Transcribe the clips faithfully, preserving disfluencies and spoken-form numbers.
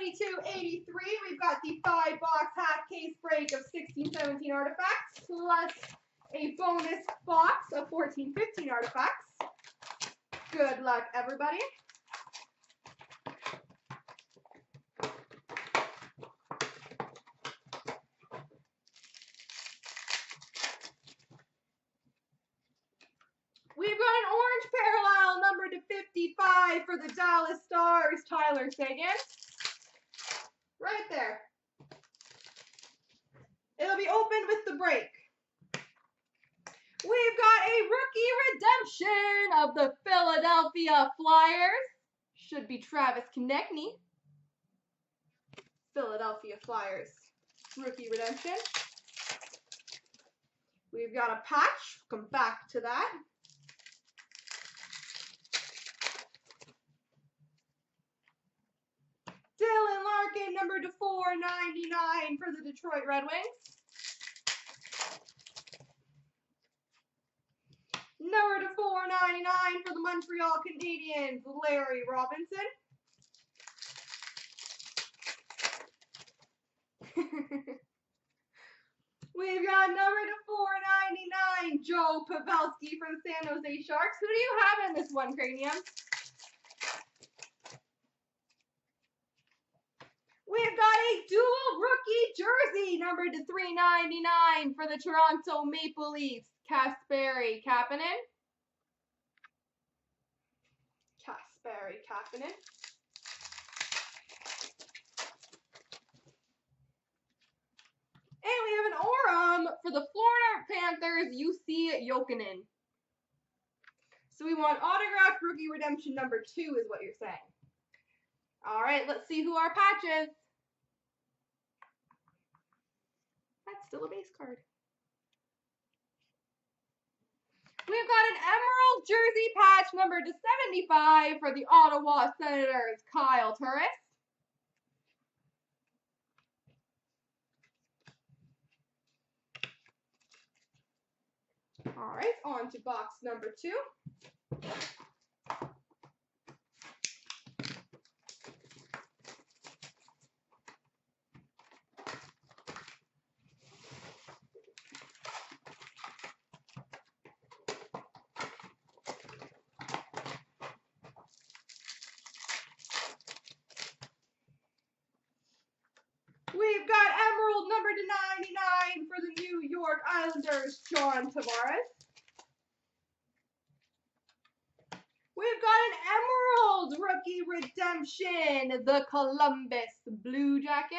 seventy-two eighty-three, we've got the five box half case break of sixteen seventeen artifacts, plus a bonus box of fourteen fifteen artifacts. Good luck, everybody. We've got an orange parallel number to fifty-five for the Dallas Stars, Tyler Seguin. Right there. It'll be opened with the break. We've got a rookie redemption of the Philadelphia Flyers. Should be Travis Konecny. Philadelphia Flyers rookie redemption. We've got a patch. Come back to that. Dylan Larkin, number to four ninety-nine for the Detroit Red Wings. Number to four ninety-nine for the Montreal Canadiens, Larry Robinson. We've got number to four ninety-nine, Joe Pavelski for the San Jose Sharks. Who do you have in this one, Cranium? We've got a dual rookie jersey, number to three ninety-nine for the Toronto Maple Leafs, Kasperi Kapanen. Kasperi Kapanen. And we have an Aurum for the Florida Panthers, U C Jokinen. So we want autographed rookie redemption number two is what you're saying. All right, let's see who our patch is. That's still a base card. We've got an Emerald jersey patch number to seventy-five for the Ottawa Senators, Kyle Turris. All right, on to box number two. We've got Emerald number to ninety-nine for the New York Islanders, John Tavares. We've got an Emerald rookie redemption, the Columbus Blue Jackets.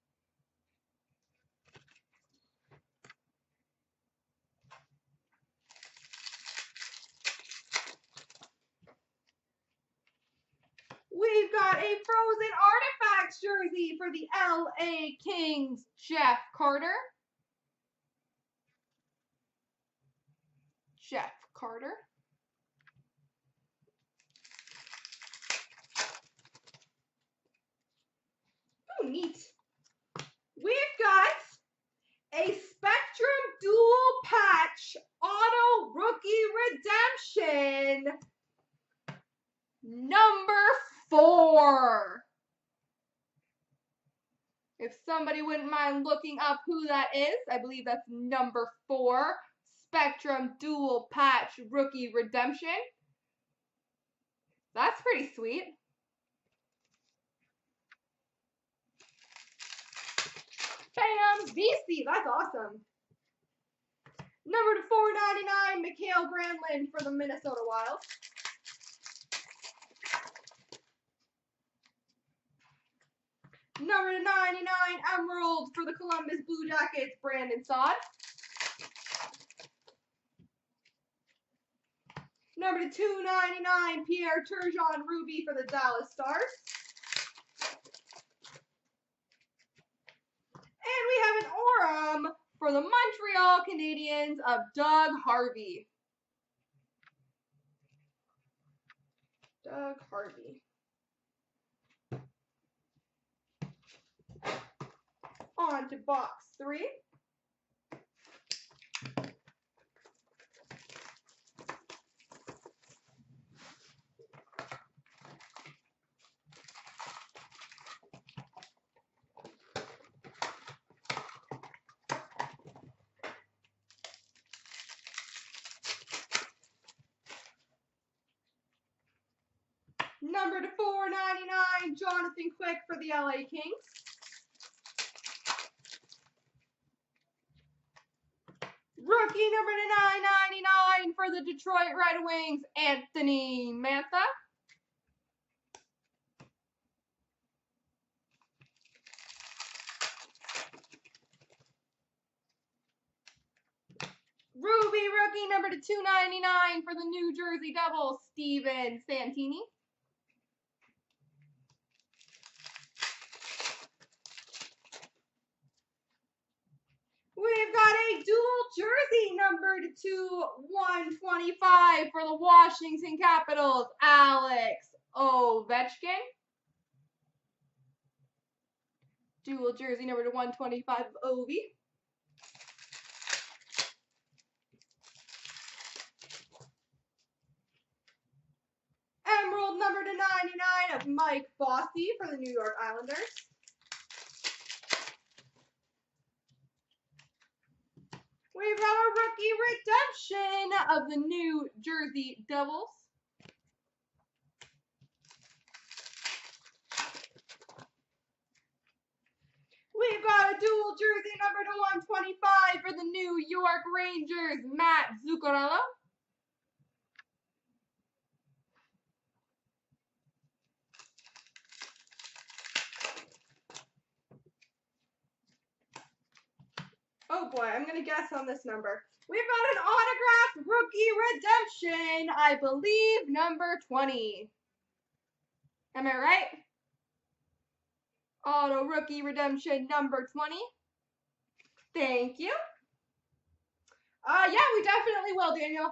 We've got a Frozen Artifacts jersey for the L A Kings, Jeff Carter. Jeff Carter. Oh, neat. We've got a Spectrum Dual Patch Auto Rookie Redemption number four. If somebody wouldn't mind looking up who that is, I believe that's number four. Spectrum Dual Patch Rookie Redemption. That's pretty sweet. Bam! V C, that's awesome. Number to four ninety-nine, Mikael Granlund for the Minnesota Wild. Number to ninety-nine, Emerald for the Columbus Blue Jackets, Brandon Saad. Number to two ninety-nine, Pierre Turgeon Ruby for the Dallas Stars. And we have an Aurum for the Montreal Canadiens of Doug Harvey. Doug Harvey. On to box three. number to four ninety-nine, Jonathan Quick for the L A Kings. Rookie number to nine ninety-nine for the Detroit Red Wings, Anthony Mantha. Ruby rookie number to two ninety-nine for the New Jersey Devils, Steven Santini. We've got a dual jersey numbered to one twenty-five for the Washington Capitals, Alex Ovechkin. Dual jersey number to one twenty-five of Ovi. Emerald number to ninety-nine of Mike Bossy for the New York Islanders. We've got a rookie redemption of the New Jersey Devils. We've got a dual jersey number to one twenty-five for the New York Rangers, Matt Zuccarello. Oh boy, I'm going to guess on this number. We've got an autographed rookie redemption, I believe, number twenty. Am I right? Auto rookie redemption number twenty. Thank you. Uh, yeah, we definitely will, Daniel.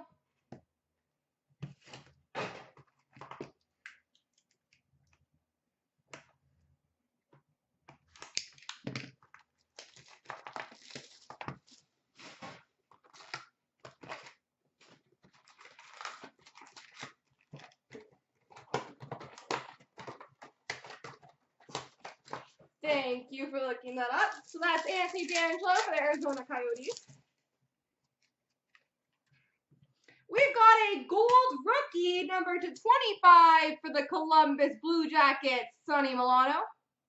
Thank you for looking that up. So that's Anthony D'Angelo for the Arizona Coyotes. We've got a gold rookie number to twenty-five for the Columbus Blue Jackets, Sonny Milano.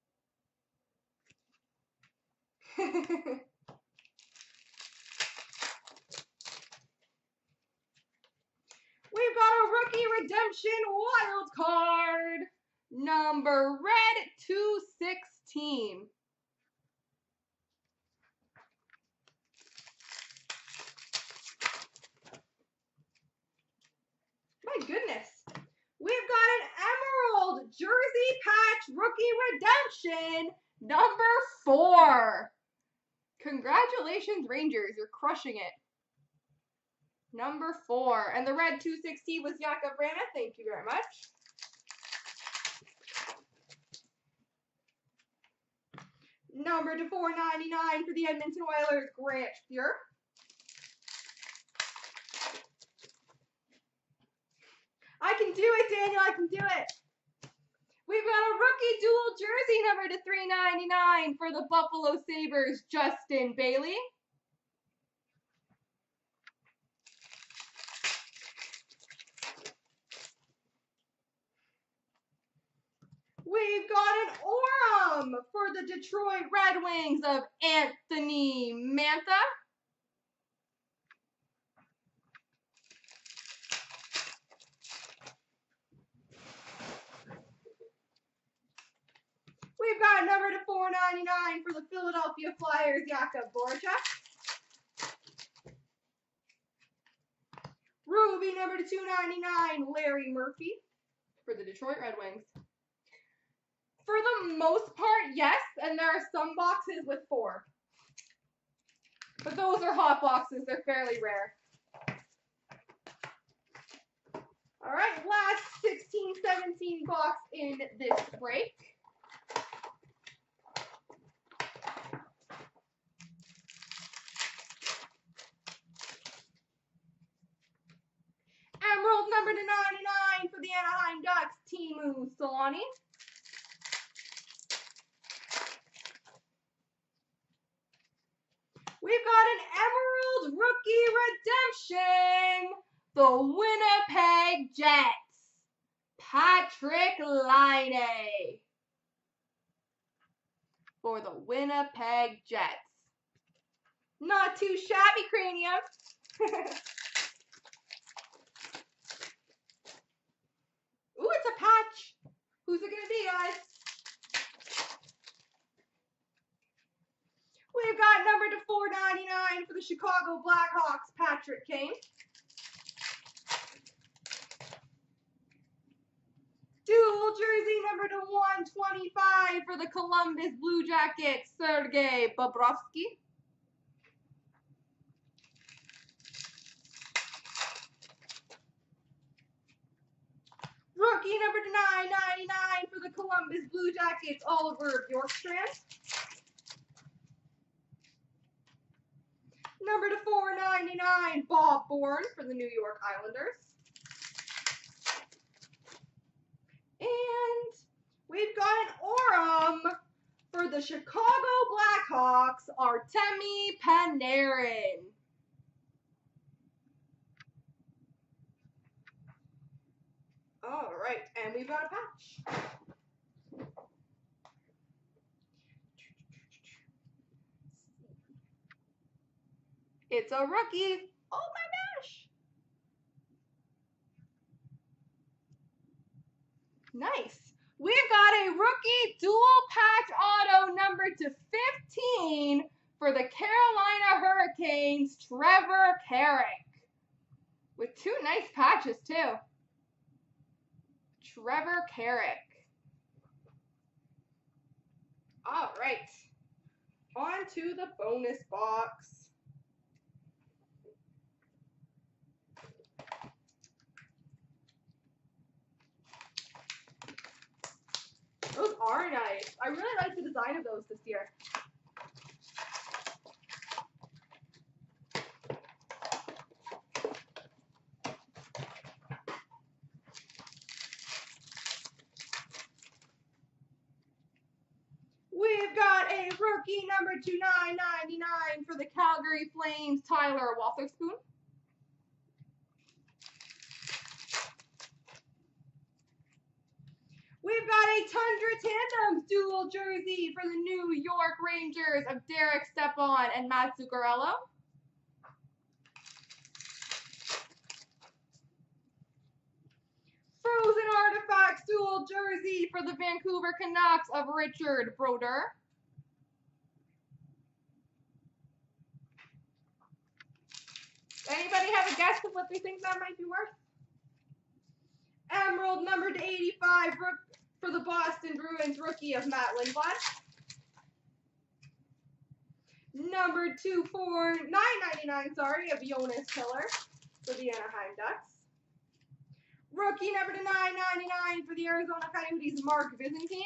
We've got a rookie redemption wild card number red two sixteen. My goodness. We've got an Emerald Jersey Patch Rookie Redemption number four. Congratulations, Rangers. You're crushing it. Number four. And the red two sixty was Jakub Vrana. Thank you very much. Number to four ninety-nine for the Edmonton Oilers, Grant Fuhr. I can do it, Daniel. I can do it. We've got a rookie dual jersey number to three ninety-nine for the Buffalo Sabres, Justin Bailey. We've got an Aurum for the Detroit Red Wings of Anthony Mantha. We've got number to four ninety-nine for the Philadelphia Flyers, Jakub Voracek. Ruby number to two ninety-nine, Larry Murphy for the Detroit Red Wings. For the most part, yes, and there are some boxes with four. But those are hot boxes. They're fairly rare. All right, last sixteen seventeen box in this break. Emerald number to ninety-nine for the Anaheim Ducks, Teemu Selanne. We've got an Emerald rookie redemption, the Winnipeg Jets, Pat Patrik Laine for the Winnipeg Jets. Not too shabby, Cranium. Ooh, it's a patch. Who's it going to be, guys? We've got number to four ninety-nine for the Chicago Blackhawks, Patrick Kane. Dual jersey number to one twenty-five for the Columbus Blue Jackets, Sergei Bobrovsky. Rookie number to nine ninety-nine for the Columbus Blue Jackets, Oliver Bjorkstrand. Number to four ninety-nine, Bob Bourne for the New York Islanders. And we've got an Aurum for the Chicago Blackhawks, Artemi Panarin. All right, and we've got a patch. It's a rookie. Oh my gosh. Nice. We've got a rookie dual patch auto number to fifteen for the Carolina Hurricanes, Trevor Carrick. With two nice patches too. Trevor Carrick. All right. On to the bonus box. Those are nice. I really like the design of those this year. We've got a rookie number to nine ninety-nine for the Calgary Flames, Tyler Wotherspoon. We've got a Tundra Tandems dual jersey for the New York Rangers of Derek Stepan and Matt Zuccarello. Frozen Artifacts dual jersey for the Vancouver Canucks of Richard Brodeur. Anybody have a guess of what they think that might be worth? Emerald number to eighty-five for the Boston Bruins rookie of Matt Lindblad. Number two for nine ninety-nine, sorry, of Jonas Tiller for the Anaheim Ducks. Rookie number to nine ninety-nine for the Arizona Coyotes, Mark Byzantine.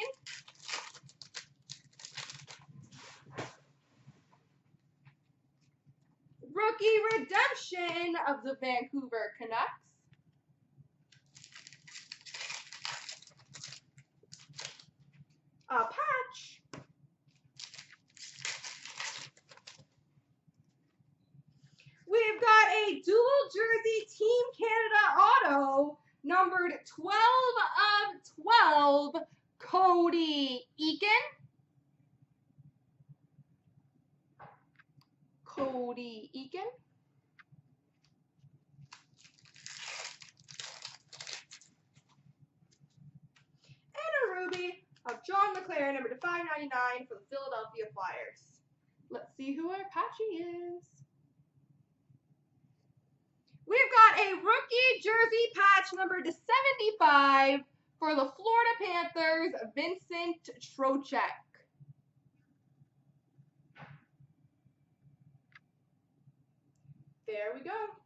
Rookie redemption of the Vancouver Canucks. A patch. We've got a dual jersey Team Canada auto, numbered twelve of twelve, Cody Eakin. Cody Eakin. And a ruby of John McLaren, number to five ninety-nine for the Philadelphia Flyers. Let's see who our patchy is. We've got a rookie jersey patch number to seventy-five for the Florida Panthers, Vincent Trocheck. There we go.